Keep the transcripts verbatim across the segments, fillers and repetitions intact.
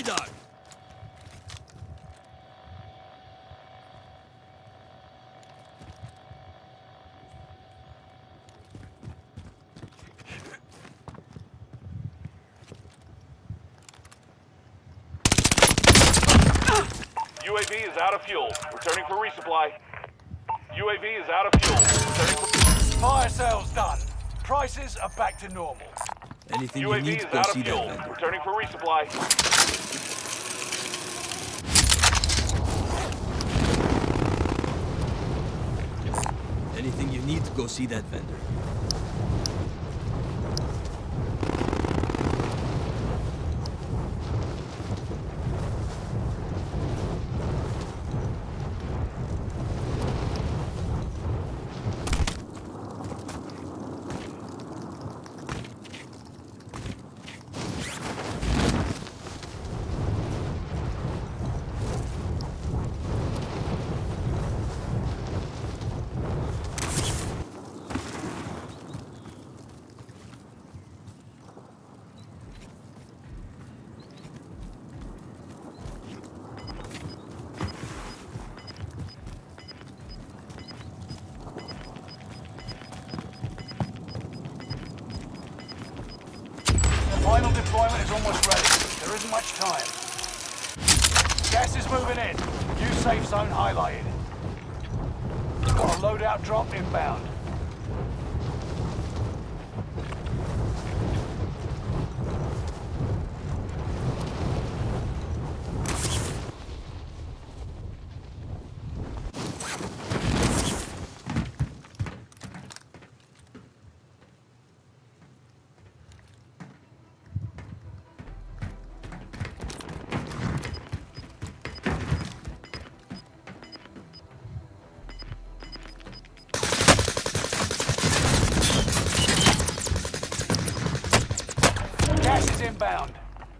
radar! U A V is out of fuel. Returning for resupply. U A V is out of fuel. Returning for... Fire sales done. Prices are back to normal. Anything U A you V need, is go out see of fuel. that vendor. Returning for resupply. Anything you need, go see that vendor. Final deployment is almost ready. There isn't much time. Gas is moving in. New safe zone highlighted. Got a loadout drop inbound. Gas is inbound.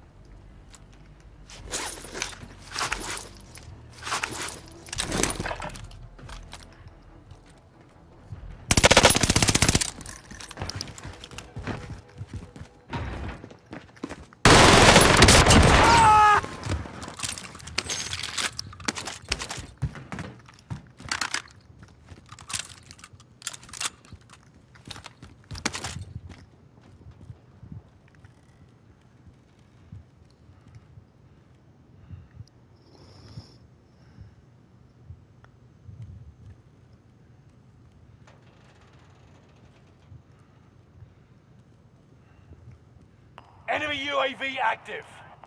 Enemy U A V active.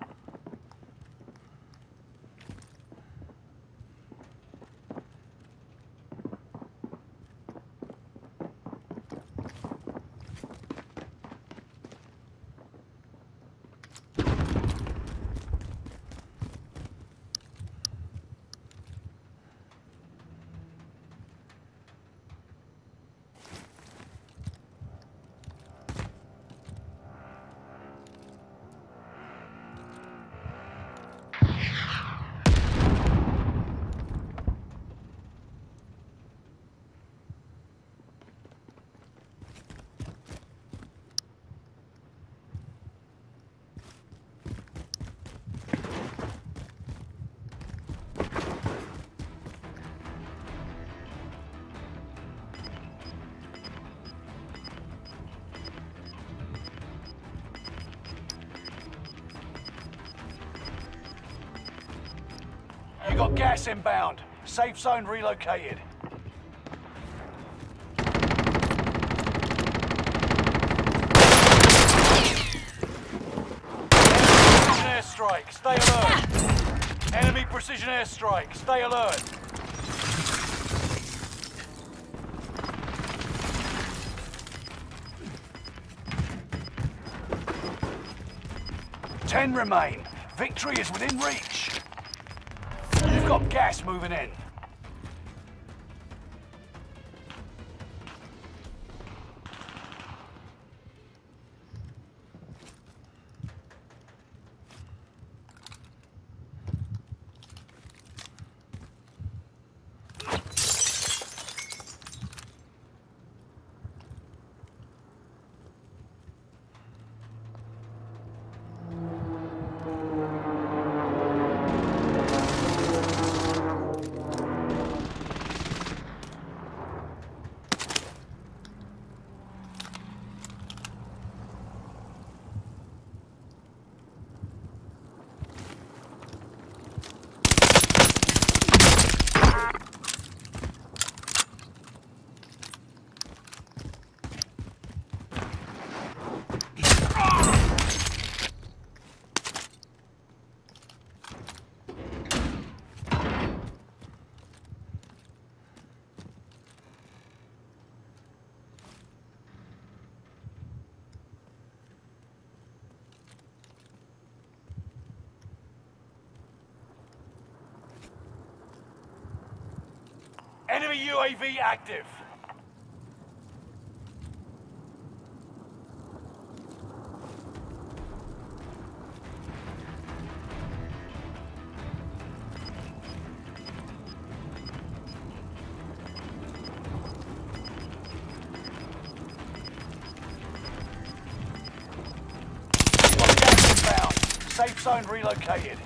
You got gas inbound. Safe zone relocated. Precision airstrike. Stay alert. Enemy precision airstrike. Stay alert. Ten remain. Victory is within reach. You've got gas moving in. Enemy U A V active. Gas inbound. Safe zone relocated.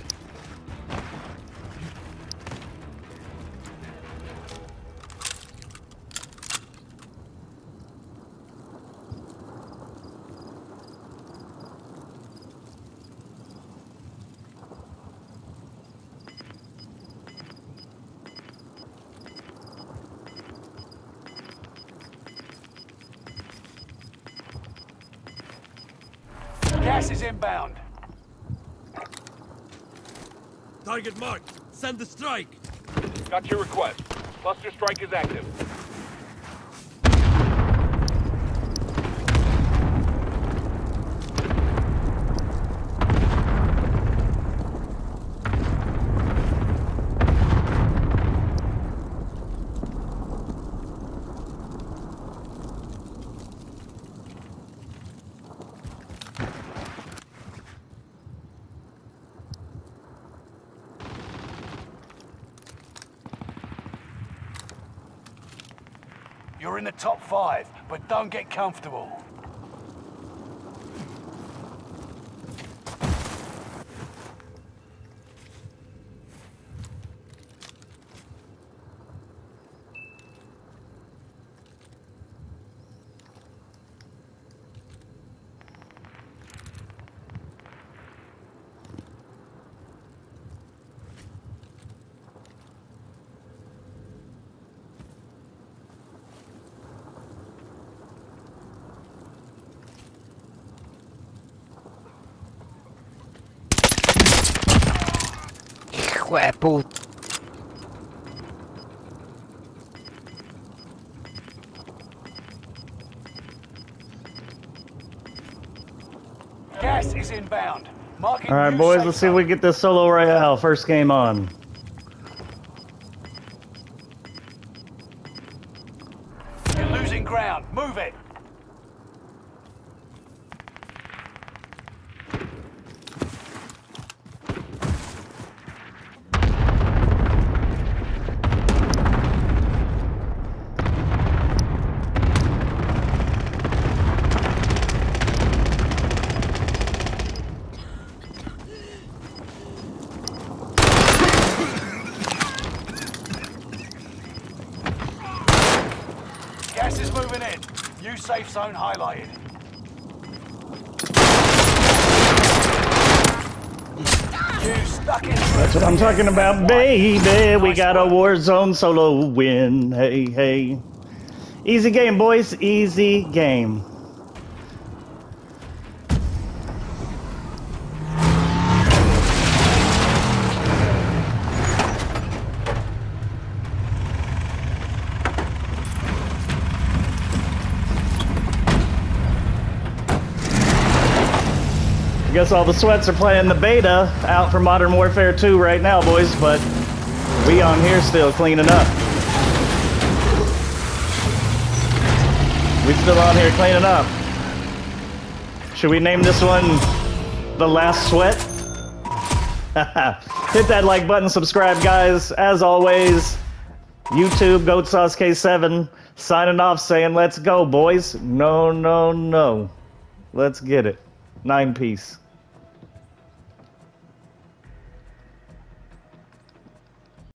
Gas is inbound. Target marked. Send the strike. Got your request. Cluster strike is active. You're in the top five, but don't get comfortable. Hijo de puta. Gas is inbound. Marking All right, new boys, safe let's see if zone. we get this solo royale first game on. You're losing ground. Move it. Gas is moving in. New safe zone highlighted. You stuck in. That's what I'm talking about, baby. We got a Warzone solo win. Hey, hey. Easy game, boys. Easy game. I guess all the sweats are playing the beta out for Modern Warfare two right now, boys, but we on here still cleaning up. We still on here cleaning up. Should we name this one The Last Sweat? Hit that like button, subscribe, guys. As always, YouTube, Goat Sauce K seven, signing off saying let's go, boys. No, no, no. Let's get it. Nine piece.